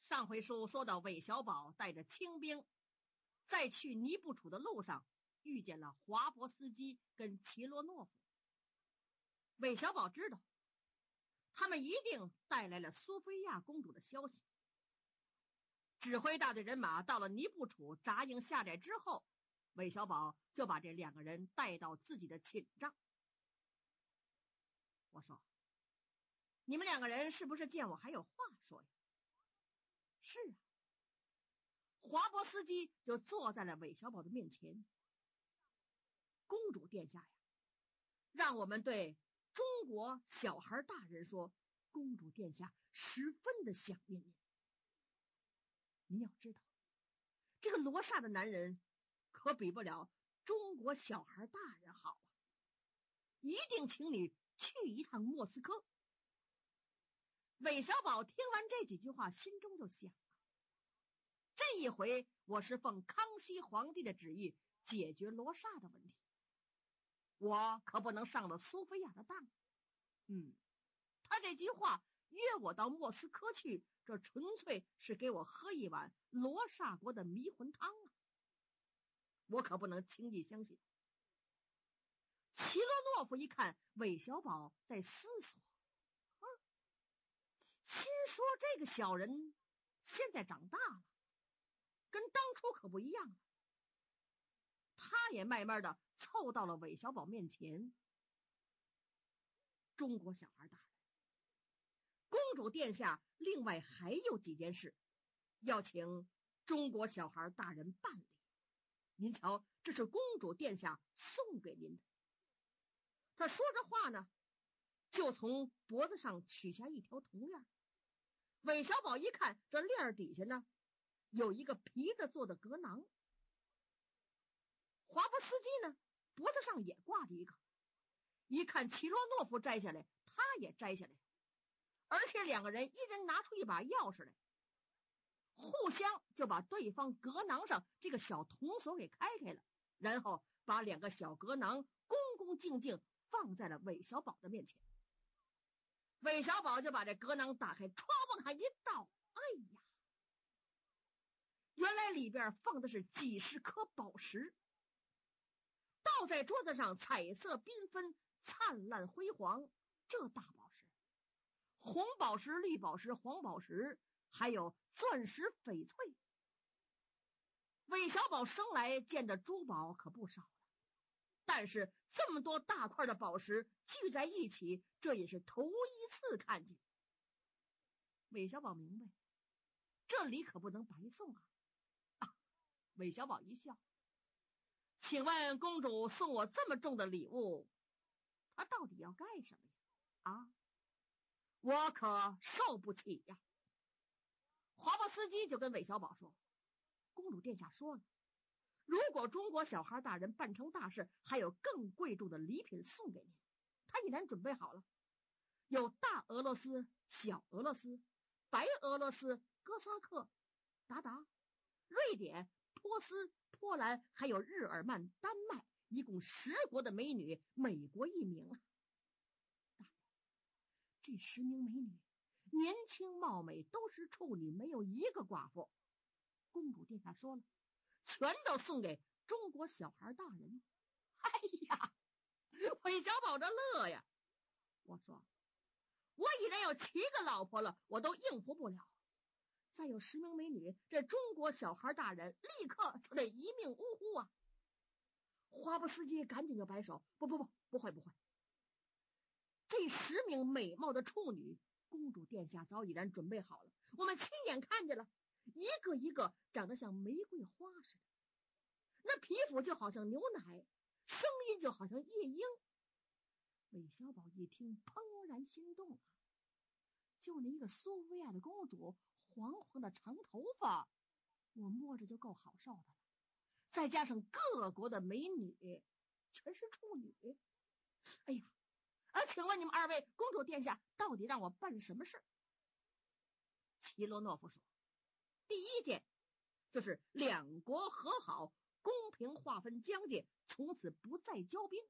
上回书说到，韦小宝带着清兵在去尼布楚的路上遇见了华伯斯基跟齐罗诺夫。韦小宝知道他们一定带来了苏菲亚公主的消息。指挥大队人马到了尼布楚扎营下寨之后，韦小宝就把这2个人带到自己的寝帐。我说，你们2个人是不是见我还有话说呀？是啊。华伯斯基就坐在了韦小宝的面前。公主殿下呀，让我们对中国小孩大人说，公主殿下十分的想念您。您要知道，这个罗刹的男人可比不了中国小孩大人好啊，一定请你去一趟莫斯科。韦小宝听完这几句话，心中就想，这一回我是奉康熙皇帝的旨意解决罗刹的问题，我可不能上了苏菲亚的当。他这句话约我到莫斯科去，这纯粹是给我喝一碗罗刹国的迷魂汤啊！我可不能轻易相信。齐罗诺夫一看韦小宝在思索，心说这个小人现在长大了，跟当初可不一样了。他也慢慢的凑到了韦小宝面前。中国小孩大人，公主殿下另外还有几件事要请中国小孩大人办理，您瞧，这是公主殿下送给您的。他说着话呢，就从脖子上取下一条铜链。韦小宝一看，这链底下呢有一个皮子做的格囊。华伯斯基呢脖子上也挂着一个，一看齐罗诺夫摘下来，他也摘下来，而且2个人一人拿出一把钥匙来，互相就把对方格囊上这个小铜锁给开了，然后把2个小格囊恭恭敬敬放在了韦小宝的面前。韦小宝就把这格囊打开，歘往下一倒，哎呀，原来里边放的是几十颗宝石，倒在桌子上，彩色缤纷，灿烂辉煌。这大宝石，红宝石、绿宝石、黄宝石，还有钻石、翡翠。韦小宝生来见的珠宝可不少了，但是这么多大块的宝石聚在一起，这也是头一次看见。韦小宝明白，这礼可不能白送啊！韦小宝一笑，请问公主送我这么重的礼物，她到底要干什么呀？我可受不起呀！华伯斯基就跟韦小宝说，公主殿下说了，如果中国小孩大人办成大事，还有更贵重的礼品送给您。他已然准备好了，有大俄罗斯、小俄罗斯、白俄罗斯、哥萨克、鞑靼、瑞典、波斯、波兰，还有日耳曼、丹麦，一共10国的美女，美国1名啊！大人，这10名美女年轻貌美，都是处女，没有一个寡妇。公主殿下说了，全都送给中国小孩大人。哎呀，韦小宝这乐呀！我说，我已然有7个老婆了，我都应付不了，再有10名美女，这中国小孩大人立刻就得一命呜呼啊！华伯斯基赶紧就摆手，不会，这10名美貌的处女，公主殿下早已然准备好了，我们亲眼看见了，一个一个长得像玫瑰花似的，那皮肤就好像牛奶，声音就好像夜莺。韦小宝一听，怦然心动啊！就那一个苏菲亚的公主，黄黄的长头发，我摸着就够好受的了，再加上各国的美女，全是处女。哎呀，请问你们2位公主殿下到底让我办什么事？齐罗诺夫说，第一件就是2国和好，公平划分疆界，从此不再交兵。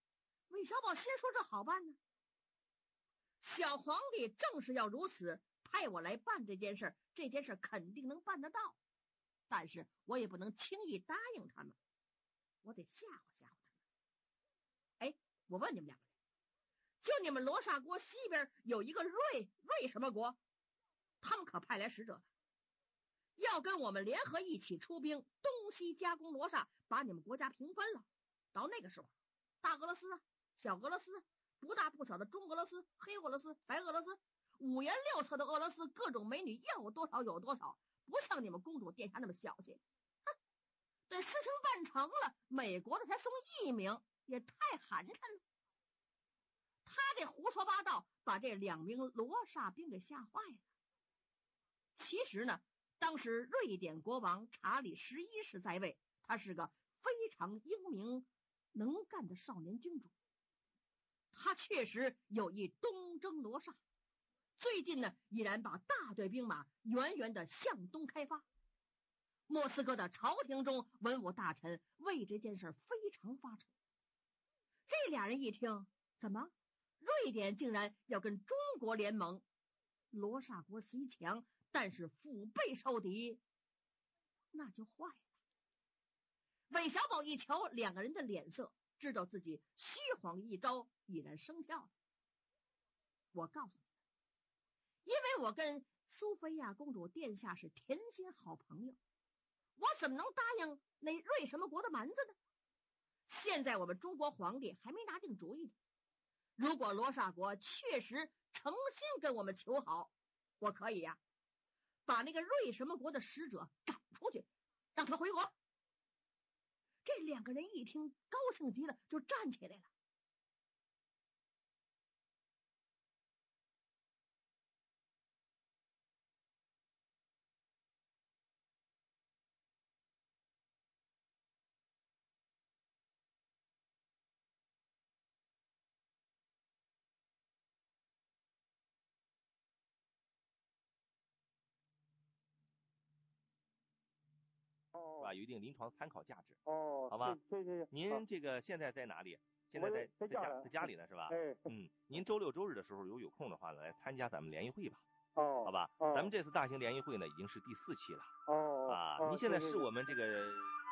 韦小宝心说，这好办呢，小皇帝正是要如此，派派我来办这件事，这件事肯定能办得到，但是我也不能轻易答应他们，我得吓唬吓唬他们。哎，我问你们两个人，就你们罗刹国西边有一个瑞什么国，他们可派来使者了，要跟我们联合一起出兵，东西夹攻罗刹，把你们国家平分了。到那个时候，大俄罗斯、小俄罗斯、不大不小的中俄罗斯、黑俄罗斯、白俄罗斯，五颜六色的俄罗斯，各种美女要多少有多少，不像你们公主殿下那么小气。哼，等事情办成了，美国的才送1名，也太寒碜了。他这胡说八道，把这2名罗刹兵给吓坏了。其实呢，当时瑞典国王查理11世在位，他是个非常英明能干的少年君主，他确实有意东征罗刹，最近呢已然把大队兵马远远的向东开发。莫斯科的朝廷中文武大臣为这件事非常发愁。这俩人一听，怎么瑞典竟然要跟中国联盟？罗刹国虽强，但是腹背受敌，那就坏了。韦小宝一瞧两个人的脸色，知道自己虚晃一招已然生效了。我告诉你们，因为我跟苏菲亚公主殿下是甜心好朋友，我怎么能答应那瑞什么国的蛮子呢？现在我们中国皇帝还没拿定主意呢。如果罗刹国确实诚心跟我们求好，我可以呀，把那个瑞什么国的使者赶出去，让他回国。这两个人一听，高兴极了，就站起来了。 是吧？有一定临床参考价值。 哦， 好吧， 对。 您这个现在在哪里？现在在家里呢，是吧？ 哎， 您周6周日的时候有空的话呢，来参加咱们联谊会吧。 哦， 好吧，咱们这次大型联谊会呢，已经是第4期了。 哦， 您现在是我们这个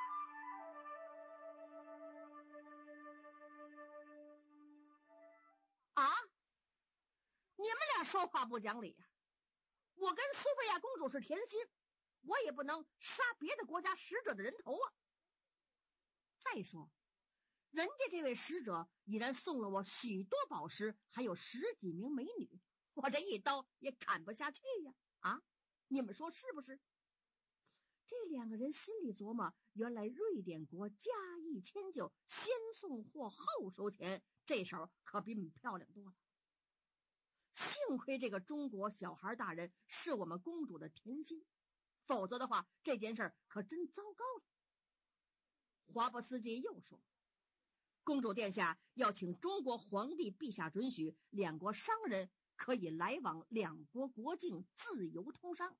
啊，你们俩说话不讲理呀！我跟苏菲亚公主是甜心，我也不能杀别的国家使者的人头啊。再说，人家这位使者已然送了我许多宝石，还有10几名美女，我这一刀也砍不下去呀！啊，你们说是不是？这两个人心里琢磨，原来瑞典国加意迁就，先送货后收钱，这手可比我们漂亮多了。幸亏这个中国小孩大人是我们公主的甜心，否则的话，这件事可真糟糕了。华伯斯基又说，公主殿下要请中国皇帝陛下准许，两国商人可以来往两国国境，自由通商。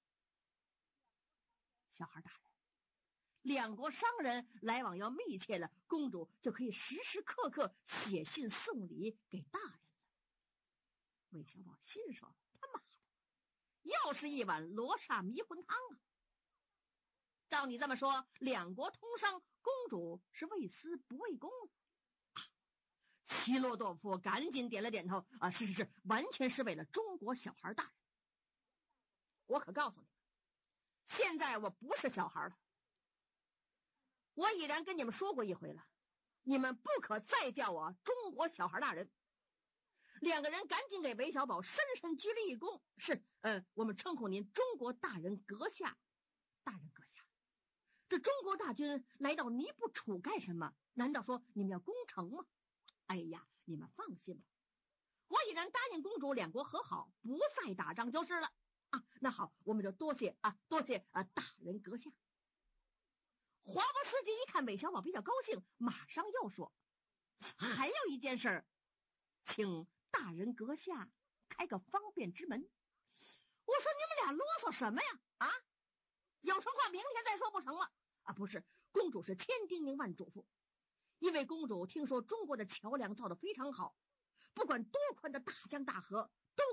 小孩大人，两国商人来往要密切了，公主就可以时时刻刻写信送礼给大人了。韦小宝心说，他妈的，又是一碗罗刹迷魂汤啊！照你这么说，两国通商，公主是为私不为公啊。齐洛多夫赶紧点了点头，是，完全是为了中国小孩大人。我可告诉你们，现在我不是小孩了，我已然跟你们说过一回了，你们不可再叫我中国小孩大人。两个人赶紧给韦小宝深深鞠了一躬，是，我们称呼您中国大人阁下。大人阁下，这中国大军来到尼布楚干什么？难道说你们要攻城吗？哎呀，你们放心吧，我已然答应公主两国和好，不再打仗就是了啊。那好，我们就多谢大人阁下。华伯斯基一看韦小宝比较高兴，马上又说，还有一件事，请大人阁下开个方便之门。我说你们俩啰嗦什么呀？啊，有什么话明天再说不成吗？不是，公主是千叮咛万嘱咐，因为公主听说中国的桥梁造得非常好，不管多宽的大江大河都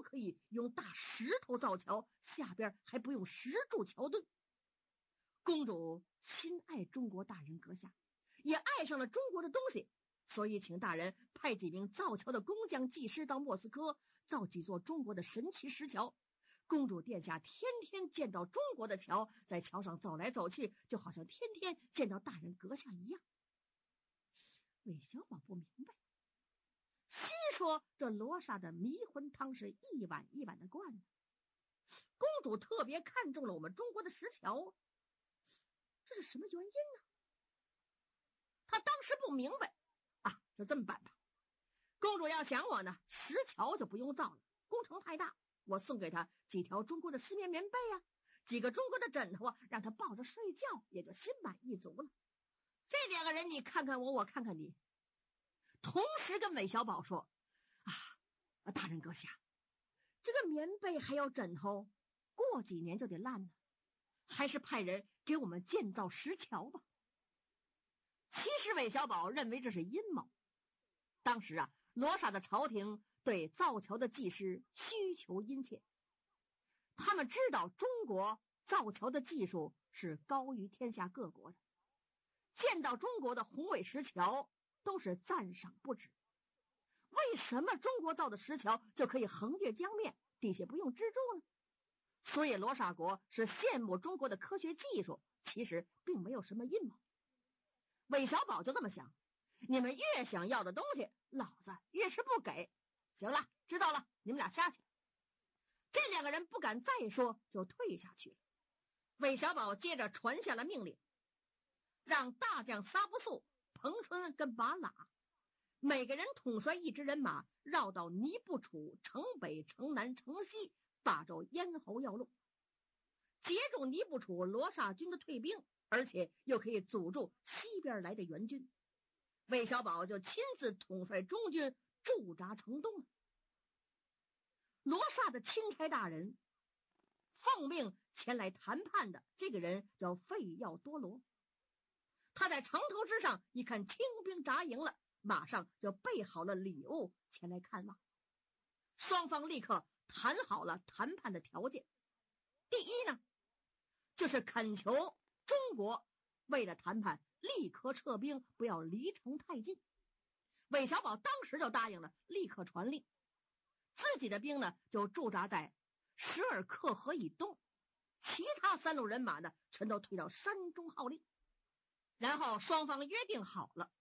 可以用大石头造桥，下边还不用石柱桥墩。公主心爱中国大人阁下，也爱上了中国的东西，所以请大人派几名造桥的工匠技师到莫斯科造几座中国的神奇石桥。公主殿下天天见到中国的桥，在桥上走来走去，就好像天天见到大人阁下一样。韦小宝不明白，心说这罗刹的迷魂汤是一碗一碗的灌的，公主特别看中了我们中国的石桥，这是什么原因呢？他当时不明白啊，就这么办吧。公主要想我呢，石桥就不用造了，工程太大，我送给她几条中国的丝棉棉被啊，几个中国的枕头啊，让她抱着睡觉，也就心满意足了。这两个人你看看我，我看看你，同时跟韦小宝说大人阁下，这个棉被还有枕头过几年就得烂了，还是派人给我们建造石桥吧。其实韦小宝认为这是阴谋。当时罗刹的朝廷对造桥的技师需求殷切，他们知道中国造桥的技术是高于天下各国的，见到中国的宏伟石桥都是赞赏不止。为什么中国造的石桥就可以横越江面，底下不用支柱呢？所以罗刹国是羡慕中国的科学技术，其实并没有什么阴谋。韦小宝就这么想，你们越想要的东西，老子越是不给。行了，知道了，你们俩下去。这两个人不敢再说，就退下去了。韦小宝接着传下了命令，让大将撒不素、彭春跟马喇每个人统帅一支人马，绕到尼布楚城北、城南、城西8州咽喉要路，截住尼布楚罗刹军的退兵，而且又可以阻住西边来的援军。韦小宝就亲自统帅中军驻扎城东了。罗刹的钦差大人奉命前来谈判的这个人叫费耀多罗，他在城头之上一看清兵扎营了，马上就备好了礼物前来看望。双方立刻谈好了谈判的条件。第一呢，就是恳求中国为了谈判立刻撤兵，不要离城太近。韦小宝当时就答应了，立刻传令，自己的兵呢就驻扎在什尔克河以东，其他3路人马呢全都退到山中号令。然后双方约定好了，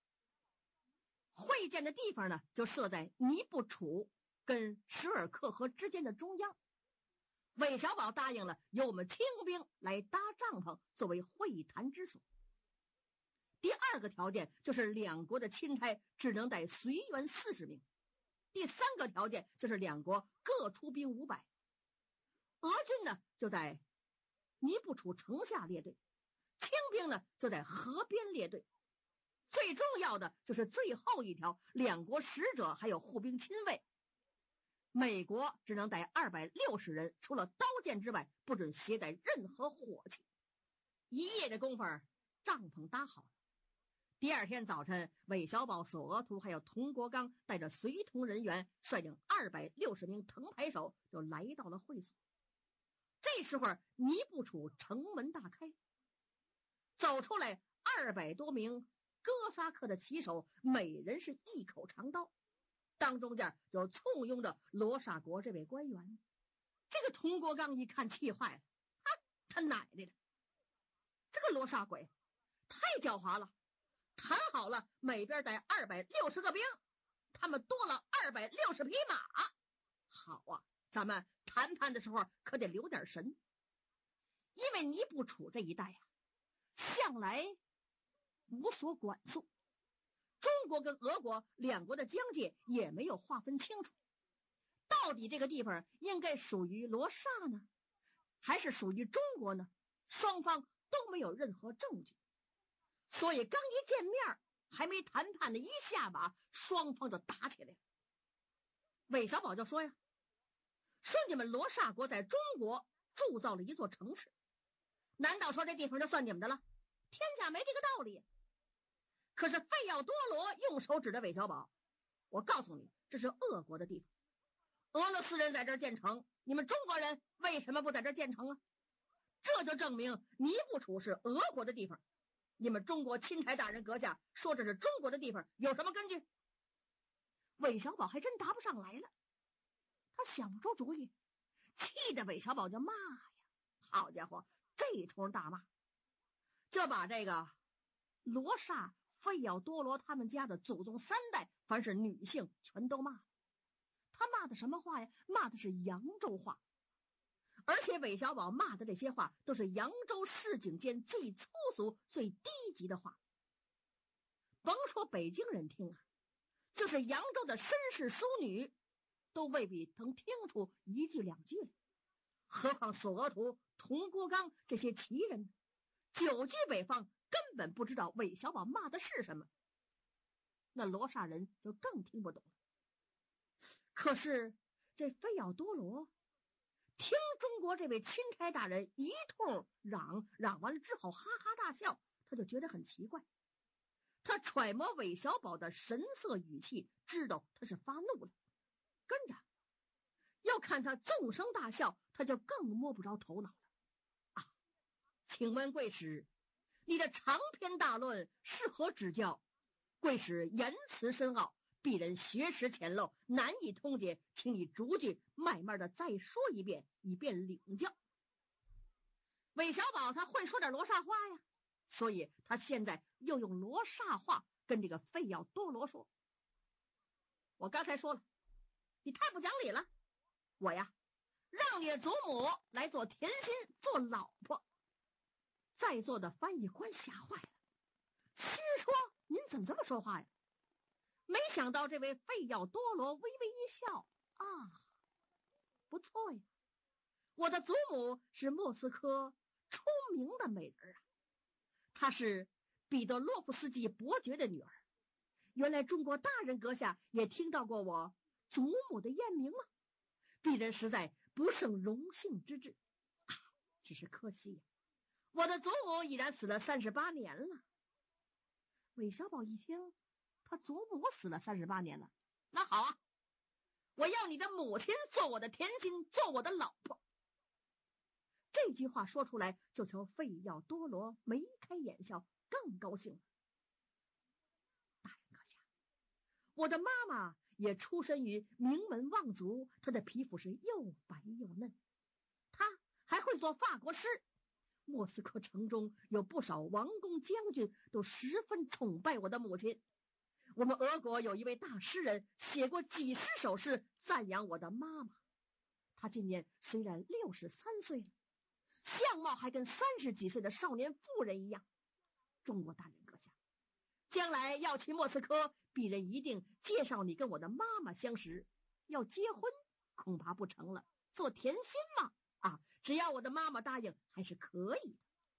会见的地方呢就设在尼布楚跟什尔克河之间的中央。韦小宝答应了，由我们清兵来搭帐篷作为会谈之所。第二个条件就是两国的钦差只能带随员40名。第三个条件就是两国各出兵500。俄军呢就在尼布楚城下列队，清兵呢就在河边列队。最重要的就是最后一条，两国使者还有护兵亲卫，美国只能带260人，除了刀剑之外不准携带任何火器。一夜的功夫，帐篷搭好了。第二天早晨，韦小宝、索额图还有佟国刚带着随同人员，率领260名藤牌手就来到了会所。这时候尼布楚城门大开，走出来200多名哥萨克的骑手，每人是一口长刀，当中间就簇拥着罗刹国这位官员。这个佟国刚一看气坏了，他奶奶的，这个罗刹鬼太狡猾了，谈好了每边带260个兵，他们多了260匹马。好啊，咱们谈判的时候可得留点神，因为尼布楚这一带向来无所管束，中国跟俄国两国的疆界也没有划分清楚，到底这个地方应该属于罗刹呢，还是属于中国呢？双方都没有任何证据，所以刚一见面，还没谈判的一下把，双方就打起来了。韦小宝就说呀，说你们罗刹国在中国铸造了一座城池，难道说这地方就算你们的了？天下没这个道理。可是费耀多罗用手指着韦小宝，我告诉你，这是俄国的地方， 俄罗斯人在这儿建城，你们中国人为什么不在这儿建城啊？这就证明尼布楚是俄国的地方。你们中国钦差大人阁下说这是中国的地方，有什么根据？韦小宝还真答不上来了，他想不出主意，气得韦小宝就骂呀，好家伙，这通大骂，就把这个罗刹、费奥多罗他们家的祖宗3代，凡是女性全都骂了。他骂的什么话呀？骂的是扬州话，而且韦小宝骂的这些话都是扬州市井间最粗俗、最低级的话。甭说北京人听啊，就是扬州的绅士淑女都未必能听出1句2句来，何况索额图、佟国刚这些旗人呢？久居北方，根本不知道韦小宝骂的是什么。那罗刹人就更听不懂了。可是这费奥多罗听中国这位钦差大人一通嚷完了之后，哈哈大笑，他就觉得很奇怪。他揣摩韦小宝的神色语气，知道他是发怒了。跟着要看他纵声大笑，他就更摸不着头脑了。啊，请问贵使，你的长篇大论是何指教？贵使言辞深奥，鄙人学识浅陋，难以通解，请你逐句慢慢的再说一遍，以便领教。韦小宝他会说点罗刹话呀，所以他现在又用罗刹话跟这个费奥多罗说。我刚才说了，你太不讲理了，我呀让你的祖母来做甜心，做老婆。在座的翻译官吓坏了，心说您怎么这么说话呀？没想到这位费奥多罗微微一笑，啊，不错呀，我的祖母是莫斯科出名的美人啊，她是彼得洛夫斯基伯爵的女儿。原来中国大人阁下也听到过我祖母的艳名吗？鄙人实在不胜荣幸之至。只是可惜呀，我的祖母已然死了38年了。韦小宝一听，他祖母死了38年了，那好啊，我要你的母亲做我的甜心，做我的老婆。这句话说出来，就瞧费奥多罗眉开眼笑，更高兴了。大人阁下，我的妈妈也出身于名门望族，她的皮肤是又白又嫩，她还会做法国诗。莫斯科城中有不少王公将军都十分崇拜我的母亲。我们俄国有一位大诗人写过几十首诗赞扬我的妈妈。她今年虽然63岁了，相貌还跟30几岁的少年妇人一样。中国大人阁下，将来要去莫斯科，鄙人一定介绍你跟我的妈妈相识。要结婚恐怕不成了，做甜心嘛，只要我的妈妈答应，还是可以的。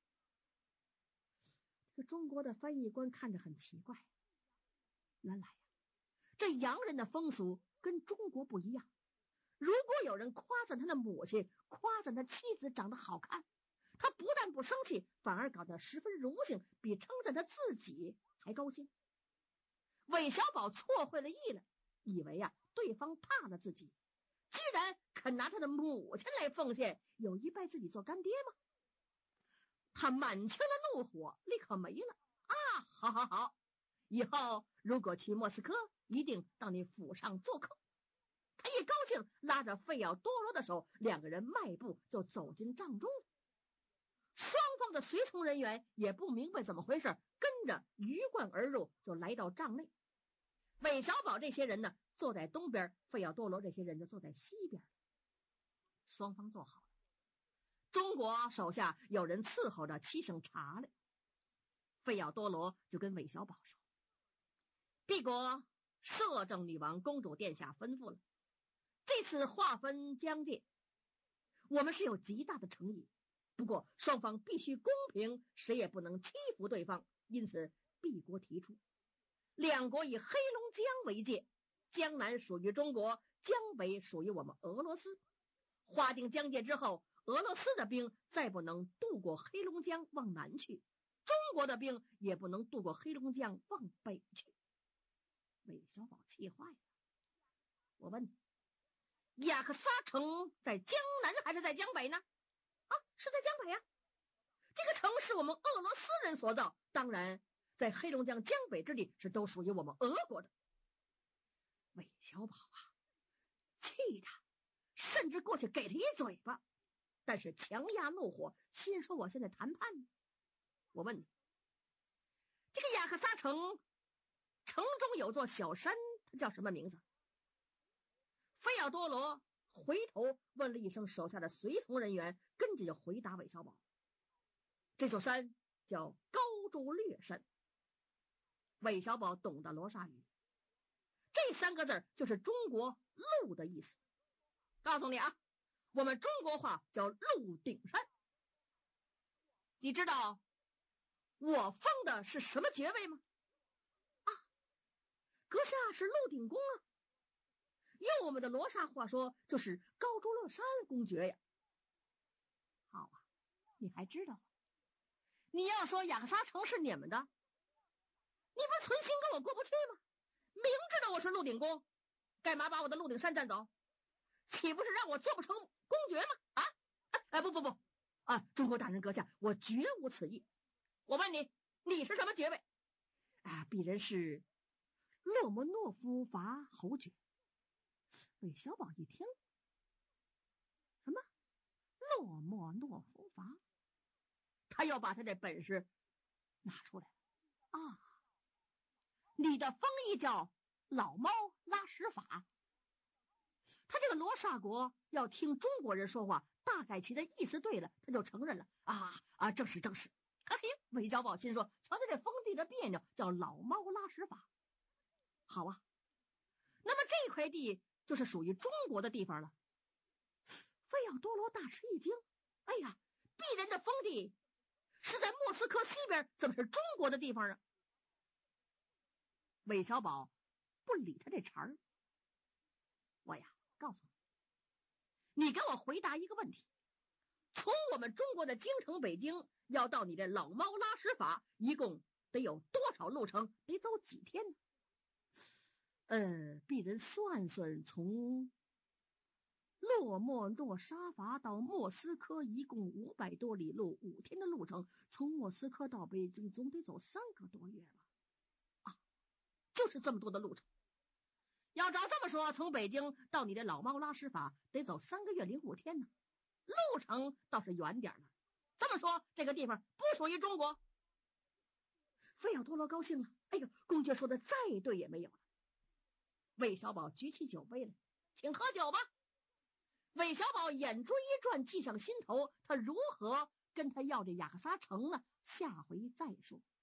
这中国的翻译官看着很奇怪，原来呀，这洋人的风俗跟中国不一样。如果有人夸赞他的母亲，夸赞他妻子长得好看，他不但不生气，反而感到十分荣幸，比称赞他自己还高兴。韦小宝错会了意了，以为对方怕了自己，居然肯拿他的母亲来奉献，有意拜自己做干爹吗？他满腔的怒火立刻没了。好，以后如果去莫斯科，一定到你府上做客。他一高兴，拉着费奥多罗的手，两个人迈步就走进帐中了。双方的随从人员也不明白怎么回事，跟着鱼贯而入，就来到帐内。韦小宝这些人呢，坐在东边，费奥多罗这些人就坐在西边。双方坐好了，中国手下有人伺候着沏上茶来。费奥多罗就跟韦小宝说：敝国摄政女王公主殿下吩咐了，这次划分疆界，我们是有极大的诚意，不过双方必须公平，谁也不能欺负对方，因此敝国提出，两国以黑龙江为界，江南属于中国，江北属于我们俄罗斯。划定疆界之后，俄罗斯的兵再不能渡过黑龙江往南去，中国的兵也不能渡过黑龙江往北去。韦小宝气坏了，我问你， 雅克撒城在江南还是在江北呢？是在江北呀。这个城是我们俄罗斯人所造，当然在黑龙江江北之地是都属于我们俄国的。韦小宝气他，甚至过去给他一嘴巴，但是强压怒火，心说我现在谈判呢。我问你，这个雅克撒城中有座小山，它叫什么名字？费奥多罗回头问了一声手下的随从人员，跟着就回答韦小宝，这座山叫高朱略山。韦小宝懂得罗刹语，这3个字就是中国鹿的意思。告诉你我们中国话叫鹿顶山。你知道我封的是什么爵位吗？阁下是鹿顶公用我们的罗刹话说就是高朱略山公爵呀。好你还知道你要说雅克撒城是你们的，你不是存心跟我过不去吗？明知道我是鹿顶公，干嘛把我的鹿顶山占走？岂不是让我做不成公爵吗？不中国大人阁下，我绝无此意。我问你，你是什么爵位？鄙人是洛莫诺夫伐侯爵。韦小宝一听，什么洛莫诺夫伐？他要把他的本事拿出来你的封邑叫老猫拉屎法。他这个罗刹国要听中国人说话，大概其的意思对了，他就承认了正是。韦小宝心说，瞧他这封地的别扭，叫老猫拉屎法。好那么这块地就是属于中国的地方了。费奥多罗大吃一惊，鄙人的封地是在莫斯科西边，怎么是中国的地方啊？韦小宝不理他这茬儿。我告诉你，你给我回答一个问题，从我们中国的京城北京要到你的老猫拉屎法，一共得有多少路程？得走几天呢？鄙人算算，从洛莫诺沙法到莫斯科一共500多里路，5天的路程，从莫斯科到北京总得走3个多月吧？就是这么多的路程。要照这么说，从北京到你的老猫拉屎法得走3个月零5天呢，路程倒是远点了。这么说，这个地方不属于中国。费奥多罗高兴了，公爵说的再对也没有了。韦小宝举起酒杯来，请喝酒吧。韦小宝眼珠一转，记上心头，他如何跟他要这雅克撒城呢？下回再说。